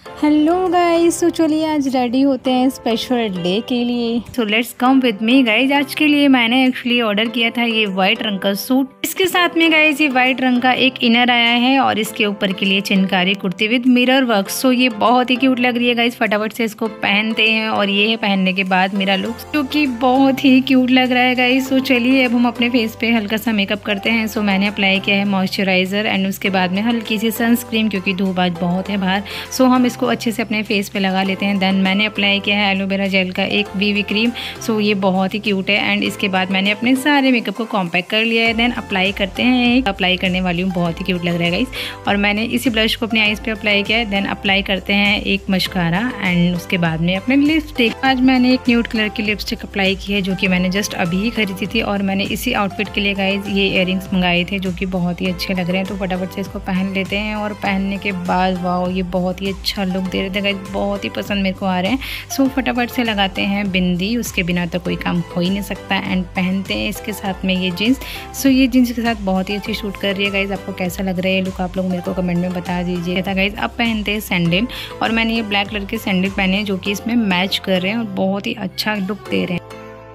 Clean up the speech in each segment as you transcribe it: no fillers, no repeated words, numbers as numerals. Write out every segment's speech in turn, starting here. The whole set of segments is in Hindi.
हेलो गाइस, तो चलिए आज रेडी होते हैं स्पेशल डे के लिए। So let's come with me guys. आज के लिए मैंने एक्चुअली ऑर्डर किया था ये वाइट रंग का सूट। इसके साथ में गाइस ये वाइट रंग का एक इनर आया है और इसके ऊपर के लिए चिनकारी kurti with mirror work. So ये बहुत ही क्यूट लग रही है गाइस। फटाफट से इसको पहनते हैं और ये है पहनने के बाद मेरा लुक, जो कि बहुत ही क्यूट लग रहा है गाइस। सो चलिए अब हम अपने फेस पे हल्का सा मेकअप करते हैं। सो मैंने अप्लाई किया है मॉइस्चराइजर एंड उसके बाद में हल्की सी सनस्क्रीन, क्योंकि धूप आज बहुत है बाहर। सो हम इसको अच्छे से अपने फेस पे लगा लेते हैं। देन मैंने अप्लाई किया है एलोवेरा जेल का एक वीवी क्रीम। सो ये बहुत ही क्यूट है एंड इसके बाद मैंने अपने सारे मेकअप को कॉम्पैक्ट कर लिया है। देन अप्लाई करते हैं। एक अप्लाई करने वाली हूँ, बहुत ही क्यूट लग रहा है गाइस। और मैंने इसी ब्लश को अपने आईज पे अप्लाई किया है। देन अप्लाई करते हैं एक मस्कारा एंड उसके बाद में अपने लिपस्टिक। आज मैंने एक न्यूड कलर की लिपस्टिक अप्लाई की है, जो कि मैंने जस्ट अभी ही खरीदी थी। और मैंने इसी आउटफिट के लिए गाइस ये इयररिंग्स मंगाए थे, जो कि बहुत ही अच्छे लग रहे हैं। तो फटाफट से इसको पहन लेते हैं और पहनने के बाद वाओ, ये बहुत ही अच्छा लुक दे रहे थे गाइस, बहुत ही पसंद मेरे को आ रहे हैं। सो फटाफट से लगाते हैं बिंदी, उसके बिना तो कोई काम हो ही नहीं सकता। एंड पहनते हैं इसके साथ में ये जीन्स। सो ये जीन्स के साथ बहुत ही अच्छी शूट कर रही है गाइस। आपको कैसा लग रहा है ये लुक, आप लोग मेरे को कमेंट में बता दीजिए था गाइस। अब पहनते हैं सैंडल, और मैंने ये ब्लैक कलर के सैंडल पहने हैं, जो कि इसमें मैच कर रहे हैं और बहुत ही अच्छा लुक दे रहे हैं।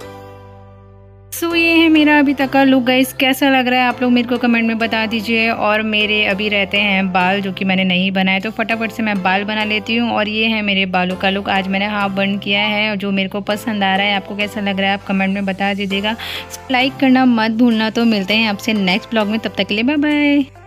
सो ये है मेरा अभी तक का लुक गाइस। कैसा लग रहा है आप लोग मेरे को कमेंट में बता दीजिए। और मेरे अभी रहते हैं बाल, जो कि मैंने नहीं बनाए, तो फटाफट से मैं बाल बना लेती हूँ। और ये है मेरे बालों का लुक। आज मैंने हाफ बन किया है, जो मेरे को पसंद आ रहा है। आपको कैसा लग रहा है आप कमेंट में बता दीजिएगा। लाइक करना मत भूलना। तो मिलते हैं आपसे नेक्स्ट ब्लॉग में, तब तक के लिए बाय बाय।